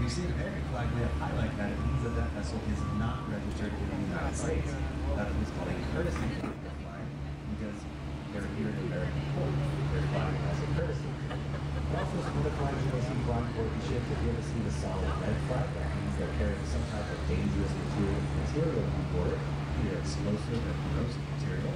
you see an American flag way up high like that, it means that that vessel is not registered in the United States. That is called a courtesy flag because they're here in American port. They're flying as a courtesy. Also, some of the flags you may see flying for the ship, if you ever see the solid red flag, that means they're carrying some type of dangerous material on board, either explosive or corrosive material.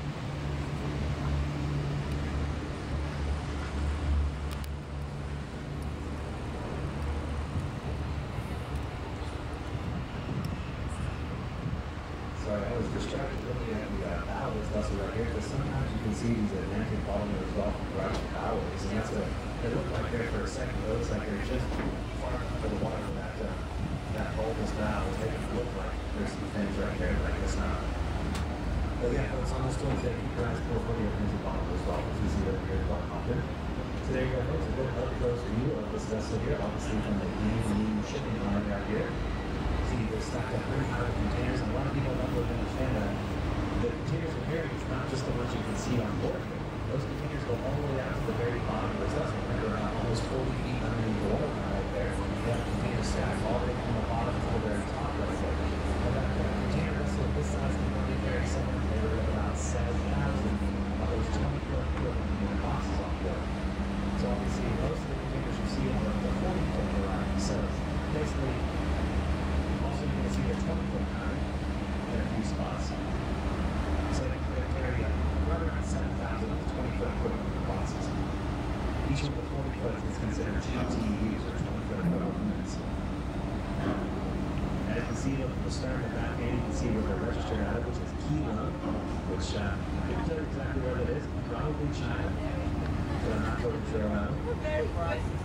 Sorry, I was distracted looking at the bow of this vessel right here, because sometimes you can see these Atlantic bottlenose Gulf right bows, and that's they look like they're for a second, it looks like they're just far enough for the water that bulbous bow is making it look like there's some fins right there, but I guess not. But yeah, it's almost 20 feet. Keep your eyes peeled for the Atlantic bottlenose Gulf, as we see over here at Gulf Compton. So there you go, folks, a good up-close view of this vessel here, obviously from the main shipping line right here. See, they're stacked up very high containers, and a lot of people don't really understand that the containers are carrying is not just the ones you can see on board here. Those containers go all the way out to the very bottom of this vessel. They're almost 40 feet underneath the water right there. You have containers stacked all the way from the bottom to the very top right there. And that container vessel of this size can only carry somewhere in the neighborhood of about 7,000 of those 20-foot equivalent boxes on board. So obviously, most of the containers you see are the 40-foot variety. So basically, also you can see the 20-foot kind in a few spots. So they can carry right around 7,000 of the 20-foot equivalent boxes. Each of the 40-foot is considered 2 TEUs or 20-foot equivalent units. And you can see from the stern and back end, you can see where they're registered out of, which is Kilo, which I couldn't tell you exactly where that is, probably China. But I'm not totally sure.